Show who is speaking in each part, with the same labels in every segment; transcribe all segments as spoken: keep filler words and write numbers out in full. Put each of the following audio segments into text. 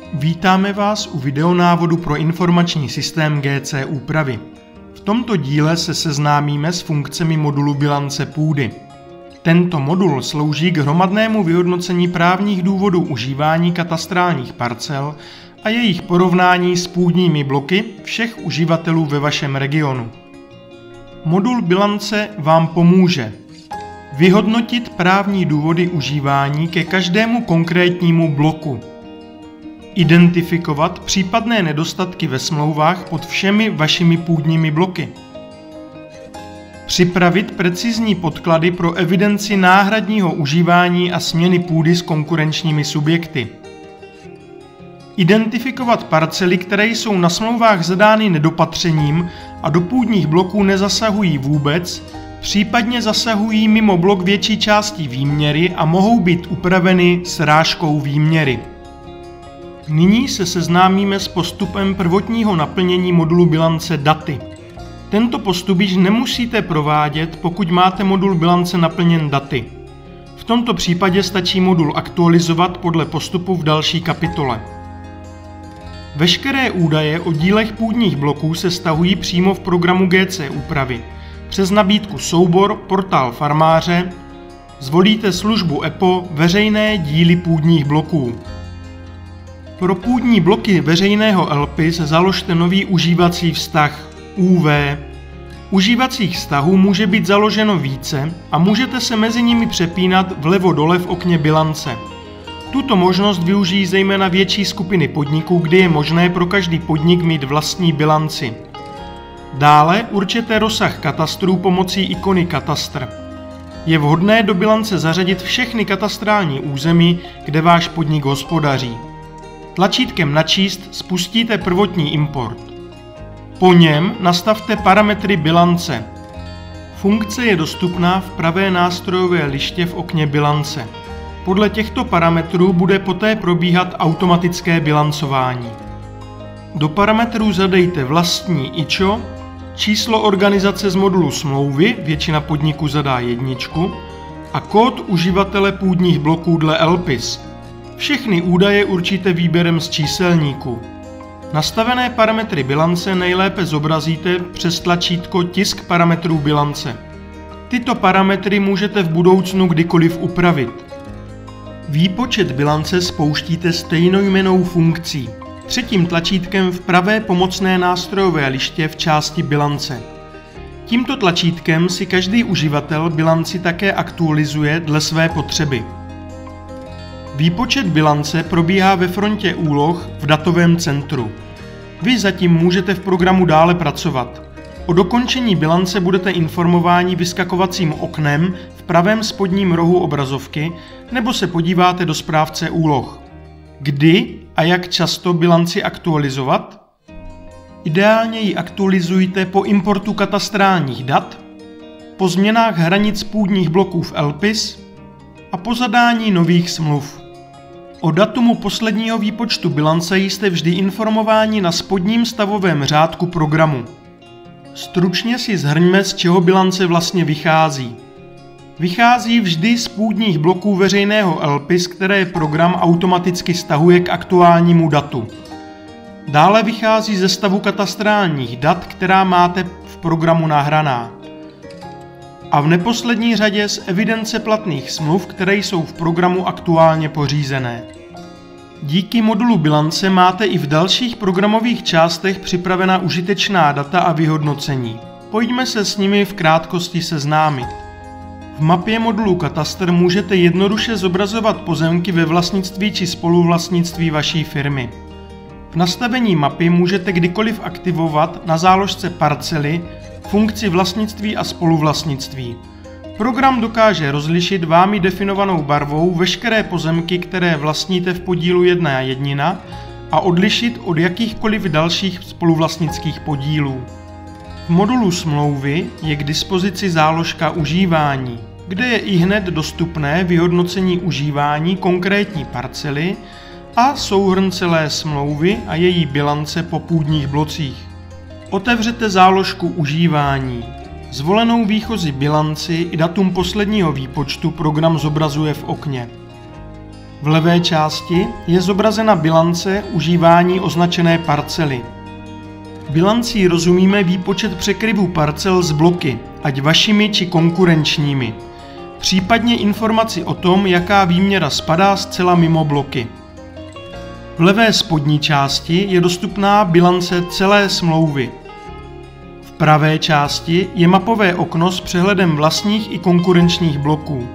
Speaker 1: Vítáme vás u videonávodu pro informační systém G C úpravy. V tomto díle se seznámíme s funkcemi modulu bilance půdy. Tento modul slouží k hromadnému vyhodnocení právních důvodů užívání katastrálních parcel a jejich porovnání s půdními bloky všech uživatelů ve vašem regionu. Modul bilance vám pomůže vyhodnotit právní důvody užívání ke každému konkrétnímu bloku, identifikovat případné nedostatky ve smlouvách pod všemi vašimi půdními bloky, připravit precizní podklady pro evidenci náhradního užívání a směny půdy s konkurenčními subjekty, identifikovat parcely, které jsou na smlouvách zadány nedopatřením a do půdních bloků nezasahují vůbec, případně zasahují mimo blok větší části výměry a mohou být upraveny srážkou výměry. Nyní se seznámíme s postupem prvotního naplnění modulu bilance daty. Tento postup již nemusíte provádět, pokud máte modul bilance naplněn daty. V tomto případě stačí modul aktualizovat podle postupu v další kapitole. Veškeré údaje o dílech půdních bloků se stahují přímo v programu G C úpravy. Přes nabídku Soubor, portál farmáře, zvolíte službu E P O Veřejné díly půdních bloků. Pro půdní bloky veřejného L P I S založte nový užívací vztah U V. Užívacích vztahů může být založeno více a můžete se mezi nimi přepínat vlevo dole v okně bilance. Tuto možnost využijí zejména větší skupiny podniků, kdy je možné pro každý podnik mít vlastní bilanci. Dále určete rozsah katastrů pomocí ikony Katastr. Je vhodné do bilance zařadit všechny katastrální území, kde váš podnik hospodaří. Tlačítkem Načíst spustíte prvotní import. Po něm nastavte parametry bilance. Funkce je dostupná v pravé nástrojové liště v okně bilance. Podle těchto parametrů bude poté probíhat automatické bilancování. Do parametrů zadejte vlastní I Č O, číslo organizace z modulu smlouvy, většina podniků zadá jedničku, a kód uživatele půdních bloků dle L P I S. Všechny údaje určíte výběrem z číselníku. Nastavené parametry bilance nejlépe zobrazíte přes tlačítko Tisk parametrů bilance. Tyto parametry můžete v budoucnu kdykoliv upravit. Výpočet bilance spouštíte stejnojmennou funkcí, třetím tlačítkem v pravé pomocné nástrojové liště v části bilance. Tímto tlačítkem si každý uživatel bilanci také aktualizuje dle své potřeby. Výpočet bilance probíhá ve frontě úloh v datovém centru. Vy zatím můžete v programu dále pracovat. O dokončení bilance budete informováni vyskakovacím oknem v pravém spodním rohu obrazovky nebo se podíváte do správce úloh. Kdy a jak často bilanci aktualizovat? Ideálně ji aktualizujte po importu katastrálních dat, po změnách hranic půdních bloků v L P I S a po zadání nových smluv. O datumu posledního výpočtu bilance jste vždy informováni na spodním stavovém řádku programu. Stručně si shrňme, z čeho bilance vlastně vychází. Vychází vždy z půdních bloků veřejného L P I S, které program automaticky stahuje k aktuálnímu datu. Dále vychází ze stavu katastrálních dat, která máte v programu nahraná. A v neposlední řadě z evidence platných smluv, které jsou v programu aktuálně pořízené. Díky modulu bilance máte i v dalších programových částech připravena užitečná data a vyhodnocení. Pojďme se s nimi v krátkosti seznámit. V mapě modulu Katastr můžete jednoduše zobrazovat pozemky ve vlastnictví či spoluvlastnictví vaší firmy. V nastavení mapy můžete kdykoliv aktivovat na záložce Parcely funkci vlastnictví a spoluvlastnictví. Program dokáže rozlišit vámi definovanou barvou veškeré pozemky, které vlastníte v podílu jedna jednina a odlišit od jakýchkoliv dalších spoluvlastnických podílů. V modulu smlouvy je k dispozici záložka užívání, kde je ihned dostupné vyhodnocení užívání konkrétní parcely a souhrn celé smlouvy a její bilance po půdních blocích. Otevřete záložku užívání. Zvolenou výchozí bilanci i datum posledního výpočtu program zobrazuje v okně. V levé části je zobrazena bilance užívání označené parcely. Bilancí rozumíme výpočet překryvů parcel z bloky, ať vašimi či konkurenčními, případně informaci o tom, jaká výměra spadá zcela mimo bloky. V levé spodní části je dostupná bilance celé smlouvy. V pravé části je mapové okno s přehledem vlastních i konkurenčních bloků.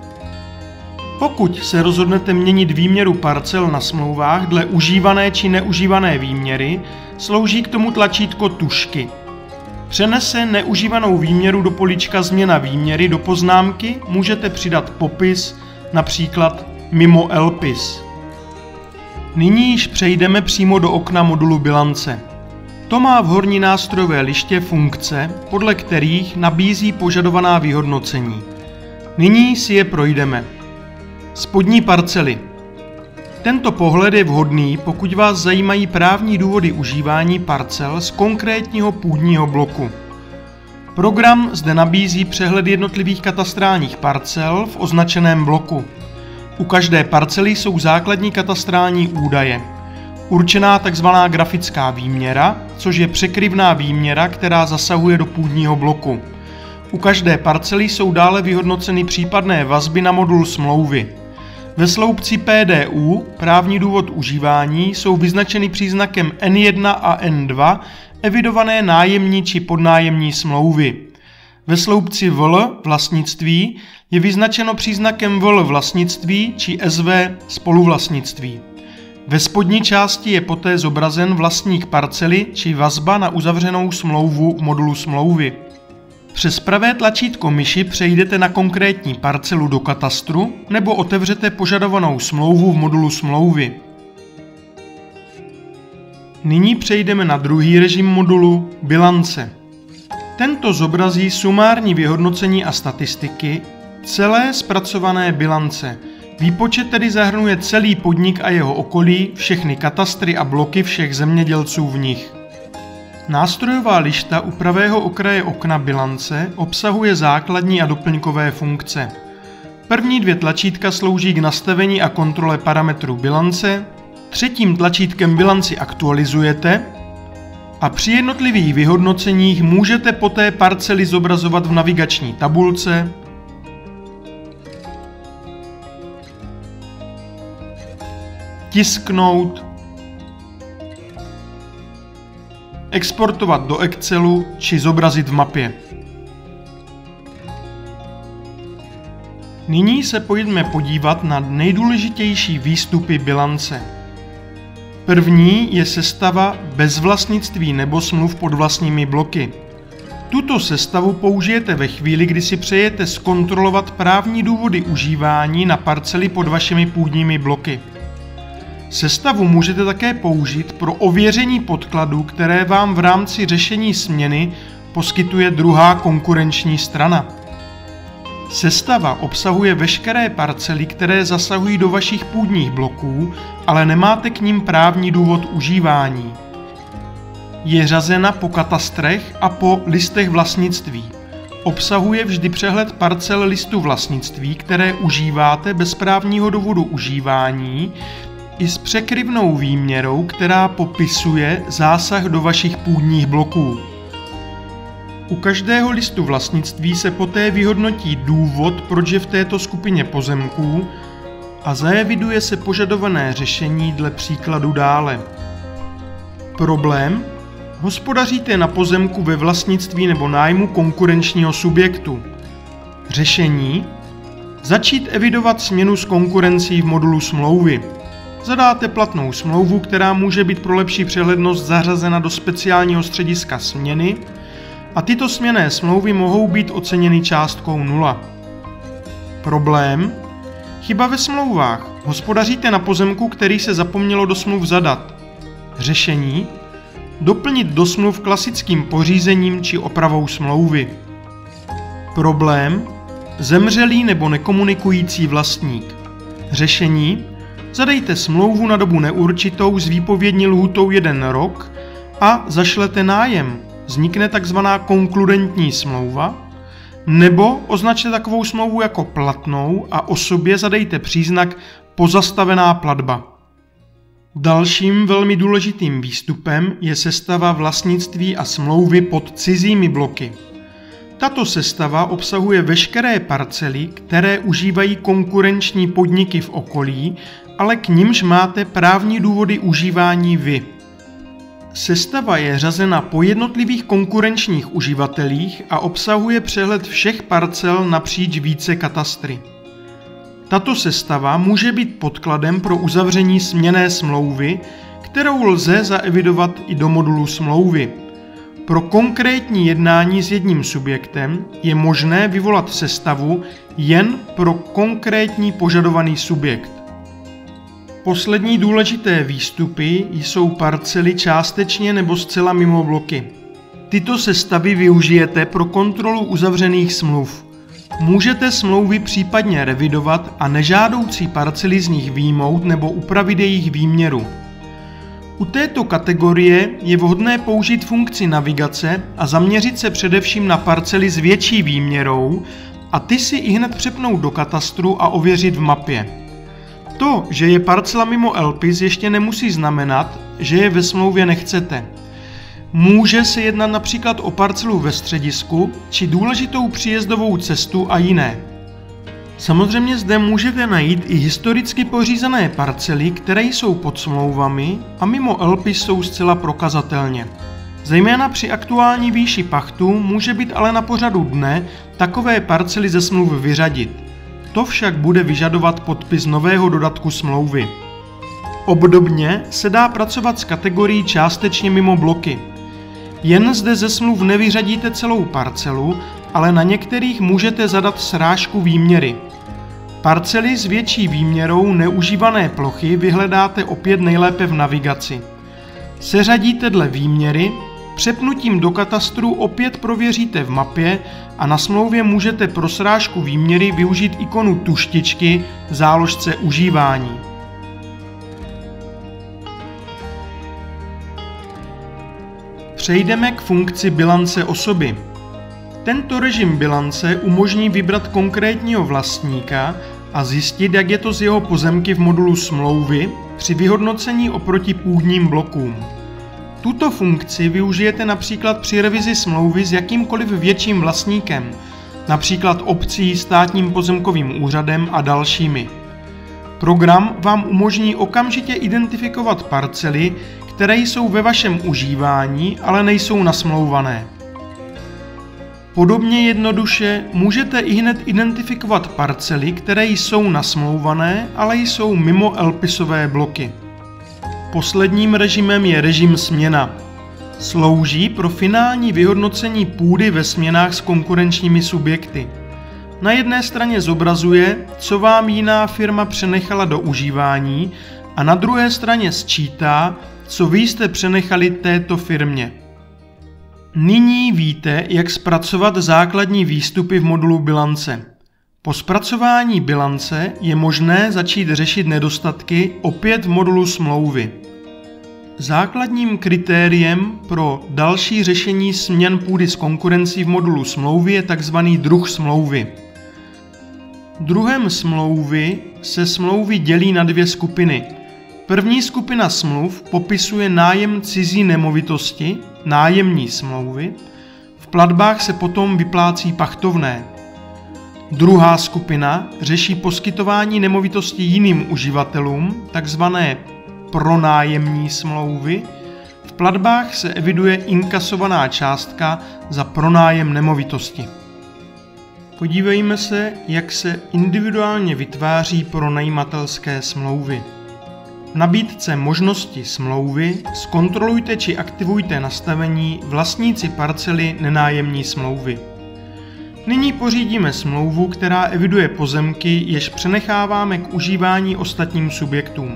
Speaker 1: Pokud se rozhodnete měnit výměru parcel na smlouvách dle užívané či neužívané výměry, slouží k tomu tlačítko tužky. Přenese neužívanou výměru do políčka Změna výměry do poznámky můžete přidat popis, například mimo L P I S. Nyní již přejdeme přímo do okna modulu bilance. To má v horní nástrojové liště funkce, podle kterých nabízí požadovaná vyhodnocení. Nyní si je projdeme. Spodní parcely. Tento pohled je vhodný, pokud vás zajímají právní důvody užívání parcel z konkrétního půdního bloku. Program zde nabízí přehled jednotlivých katastrálních parcel v označeném bloku. U každé parcely jsou základní katastrální údaje. Určená tzv. Grafická výměra, což je překryvná výměra, která zasahuje do půdního bloku. U každé parcely jsou dále vyhodnoceny případné vazby na modul smlouvy. Ve sloupci P D U, právní důvod užívání, jsou vyznačeny příznakem N jedna a N dva evidované nájemní či podnájemní smlouvy. Ve sloupci V L vlastnictví je vyznačeno příznakem V L vlastnictví či S V spoluvlastnictví. Ve spodní části je poté zobrazen vlastník parcely či vazba na uzavřenou smlouvu v modulu smlouvy. Přes pravé tlačítko myši přejdete na konkrétní parcelu do katastru nebo otevřete požadovanou smlouvu v modulu smlouvy. Nyní přejdeme na druhý režim modulu bilance. Tento zobrazí sumární vyhodnocení a statistiky celé zpracované bilance. Výpočet tedy zahrnuje celý podnik a jeho okolí, všechny katastry a bloky všech zemědělců v nich. Nástrojová lišta u pravého okraje okna bilance obsahuje základní a doplňkové funkce. První dvě tlačítka slouží k nastavení a kontrole parametrů bilance, třetím tlačítkem bilanci aktualizujete a při jednotlivých vyhodnoceních můžete poté parcely zobrazovat v navigační tabulce, tisknout, exportovat do Excelu či zobrazit v mapě. Nyní se pojďme podívat na nejdůležitější výstupy bilance. První je sestava bez vlastnictví nebo smluv pod vlastními bloky. Tuto sestavu použijete ve chvíli, kdy si přejete zkontrolovat právní důvody užívání na parcely pod vašimi půdními bloky. Sestavu můžete také použít pro ověření podkladů, které vám v rámci řešení směny poskytuje druhá konkurenční strana. Sestava obsahuje veškeré parcely, které zasahují do vašich půdních bloků, ale nemáte k nim právní důvod užívání. Je řazena po katastrech a po listech vlastnictví. Obsahuje vždy přehled parcel listu vlastnictví, které užíváte bez právního důvodu užívání, i s překryvnou výměrou, která popisuje zásah do vašich půdních bloků. U každého listu vlastnictví se poté vyhodnotí důvod, proč je v této skupině pozemků a zaeviduje se požadované řešení dle příkladu dále. Problém: hospodaříte na pozemku ve vlastnictví nebo nájmu konkurenčního subjektu. Řešení: začít evidovat směnu s konkurencí v modulu smlouvy. Zadáte platnou smlouvu, která může být pro lepší přehlednost zařazena do speciálního střediska směny a tyto směnné smlouvy mohou být oceněny částkou nula. Problém: chyba ve smlouvách. Hospodaříte na pozemku, který se zapomnělo do smluv zadat. Řešení: doplnit do smluv klasickým pořízením či opravou smlouvy. Problém: zemřelý nebo nekomunikující vlastník. Řešení: zadejte smlouvu na dobu neurčitou s výpovědní lhůtou jeden rok a zašlete nájem. Vznikne takzvaná konkludentní smlouva, nebo označte takovou smlouvu jako platnou a osobě zadejte příznak pozastavená platba. Dalším velmi důležitým výstupem je sestava vlastnictví a smlouvy pod cizími bloky. Tato sestava obsahuje veškeré parcely, které užívají konkurenční podniky v okolí, ale k nimž máte právní důvody užívání vy. Sestava je řazena po jednotlivých konkurenčních uživatelích a obsahuje přehled všech parcel napříč více katastry. Tato sestava může být podkladem pro uzavření směnné smlouvy, kterou lze zaevidovat i do modulu smlouvy. Pro konkrétní jednání s jedním subjektem je možné vyvolat sestavu jen pro konkrétní požadovaný subjekt. Poslední důležité výstupy jsou parcely částečně nebo zcela mimo bloky. Tyto sestavy využijete pro kontrolu uzavřených smluv. Můžete smlouvy případně revidovat a nežádoucí parcely z nich vyjmout nebo upravit jejich výměru. U této kategorie je vhodné použít funkci navigace a zaměřit se především na parcely s větší výměrou a ty si ihned přepnout do katastru a ověřit v mapě. To, že je parcela mimo L P I S, ještě nemusí znamenat, že je ve smlouvě nechcete. Může se jednat například o parcelu ve středisku či důležitou příjezdovou cestu a jiné. Samozřejmě zde můžete najít i historicky pořízené parcely, které jsou pod smlouvami a mimo L P I S jsou zcela prokazatelně. Zejména při aktuální výši pachtu může být ale na pořadu dne takové parcely ze smluv vyřadit. To však bude vyžadovat podpis nového dodatku smlouvy. Obdobně se dá pracovat s kategorií částečně mimo bloky. Jen zde ze smluv nevyřadíte celou parcelu, ale na některých můžete zadat srážku výměry. Parcely s větší výměrou neužívané plochy vyhledáte opět nejlépe v navigaci. Seřadíte dle výměry, přepnutím do katastru opět prověříte v mapě a na smlouvě můžete pro srážku výměry využít ikonu tuštičky v záložce užívání. Přejdeme k funkci bilance osoby. Tento režim bilance umožní vybrat konkrétního vlastníka a zjistit, jak je to s jeho pozemky v modulu smlouvy při vyhodnocení oproti půdním blokům. Tuto funkci využijete například při revizi smlouvy s jakýmkoliv větším vlastníkem, například obcí, státním pozemkovým úřadem a dalšími. Program vám umožní okamžitě identifikovat parcely, které jsou ve vašem užívání, ale nejsou nasmlouvané. Podobně jednoduše můžete ihned identifikovat parcely, které jsou nasmlouvané, ale jsou mimo L P I S ové bloky. Posledním režimem je režim směna. Slouží pro finální vyhodnocení půdy ve směnách s konkurenčními subjekty. Na jedné straně zobrazuje, co vám jiná firma přenechala do užívání, a na druhé straně sčítá, co vy jste přenechali této firmě. Nyní víte, jak zpracovat základní výstupy v modulu bilance. Po zpracování bilance je možné začít řešit nedostatky opět v modulu smlouvy. Základním kritériem pro další řešení směn půdy s konkurencí v modulu smlouvy je tzv. Druh smlouvy. Druhem smlouvy se smlouvy dělí na dvě skupiny. První skupina smluv popisuje nájem cizí nemovitosti, nájemní smlouvy, v platbách se potom vyplácí pachtovné. Druhá skupina řeší poskytování nemovitosti jiným uživatelům, takzvané pronájemní smlouvy, v platbách se eviduje inkasovaná částka za pronájem nemovitosti. Podívejme se, jak se individuálně vytváří pronajímatelské smlouvy. V nabídce možnosti smlouvy zkontrolujte či aktivujte nastavení vlastníci parcely nenájemní smlouvy. Nyní pořídíme smlouvu, která eviduje pozemky, jež přenecháváme k užívání ostatním subjektům.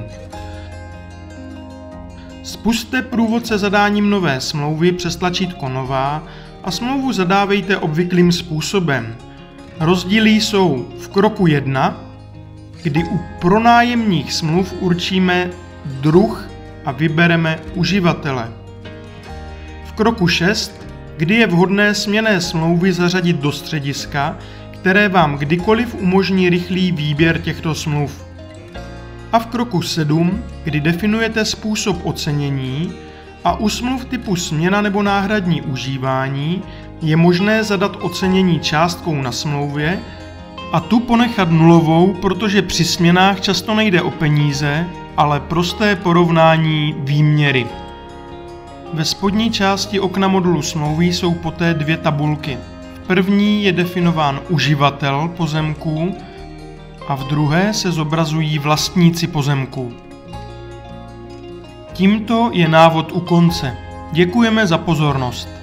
Speaker 1: Spusťte průvodce zadáním nové smlouvy přes tlačítko Nová a smlouvu zadávejte obvyklým způsobem. Rozdíly jsou v kroku jedna, kdy u pronájemních smluv určíme druh a vybereme uživatele. V kroku šest, kdy je vhodné směnné smlouvy zařadit do střediska, které vám kdykoliv umožní rychlý výběr těchto smluv. A v kroku sedm, kdy definujete způsob ocenění a u smluv typu směna nebo náhradní užívání, je možné zadat ocenění částkou na smlouvě a tu ponechat nulovou, protože při směnách často nejde o peníze, ale prosté porovnání výměry. Ve spodní části okna modulu smlouvy jsou poté dvě tabulky. V první je definován uživatel pozemků a v druhé se zobrazují vlastníci pozemků. Tímto je návod u konce. Děkujeme za pozornost.